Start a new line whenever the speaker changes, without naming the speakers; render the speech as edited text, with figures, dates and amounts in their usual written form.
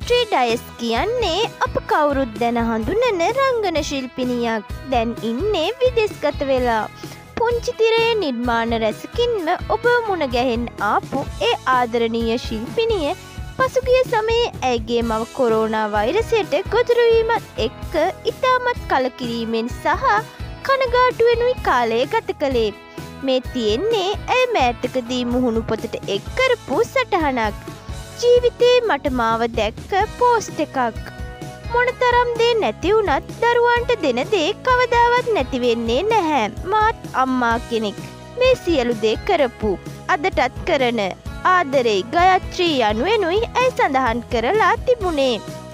ගයත්‍රි ඩයස් කියන්නේ අප කවුරුත් දැන හඳුනන රංගන ශිල්පිනියක්. දැන් ඉන්නේ විදෙස්ගත වෙලා. පුංචි තිරයේ නිර්මාණ රැසකින්ම ඔබ මුණ ගැහෙන්න ආපු ඒ ආදරණීය ශිල්පිනිය පසුගිය සමයේ ඇයගේ මව කොරෝනා වෛරසයට ගොදුරු වීමත් එක්ක ඉතාමත් කලකිරීමෙන් සහ කනගාටුවෙනුයි කාලය ගත කළේ. මේ තියෙන්නේ ඇය මෑතකදී මුහුණු පොතට එක් කරපු සටහනක්. ජීවිතේ මට මාව දැක්ක පෝස්ට් එකක්. මොනතරම් දේ නැති වුණත් දරුවන්ට දෙන දේ කවදාවත් නැති වෙන්නේ නැහැ. මාත් අම්මා කෙනෙක්. මේ සියලු දේ කරපු අදටත් කරන ආදරේ ගයත්‍රි යනුවෙනුයි ඇය සඳහන් කරලා තිබුණේ.